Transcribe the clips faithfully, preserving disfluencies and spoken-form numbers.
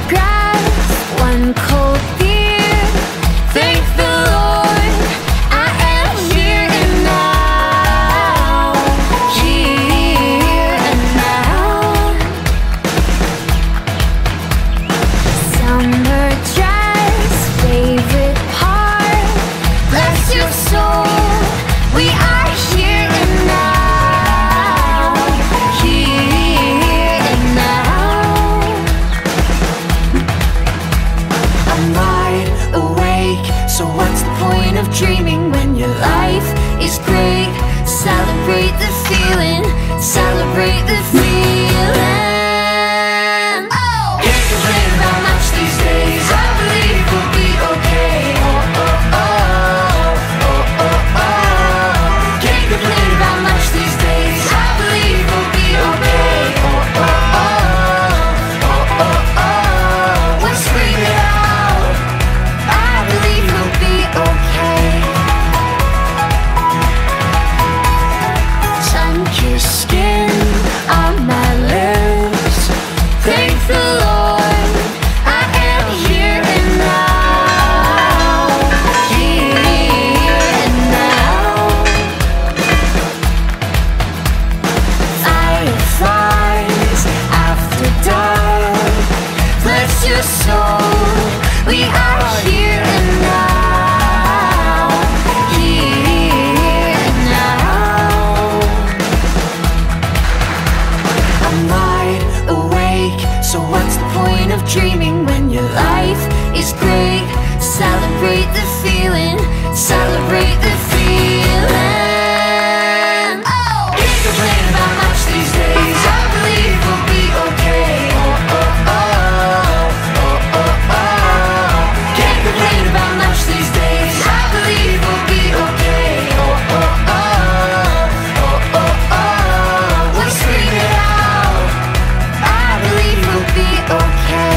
grasp one cold beer. Thank the Lord, I am here and now, here and now. Summer dress, favorite part, bless your soul, we are here and now, here and now. I'm wide awake, so what's the point of dreaming when your life is great? Celebrate the feeling, celebrate the feeling. Oh! Can't complain about much these days, I believe we'll be okay. Oh, oh, oh, oh, oh, oh. Can't complain about much these days, I believe we'll be okay. Oh, oh, oh, oh, oh, oh. We'll scream it out, I believe we'll be okay. Sun-kissed skin on my lips, thank the Lord, I am here and now, here and now. Fireflies after dark, bless your soul, we are here and now, here and now. I'm wide awake, so what's the point of dreaming when your life is great? Celebrate the feeling, celebrate the feeling. Oh! Can't complain about much these days, I believe we'll be okay. Oh, oh, oh, oh, oh, oh. Can't complain about much these days, I believe we'll be okay. Oh, oh, oh, oh, oh, oh. We'll scream it out, I believe we'll be okay.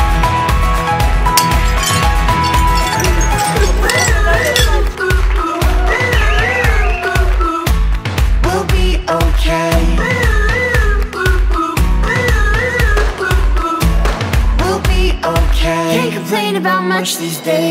We'll be okay. We'll be okay. Can't complain about much these days.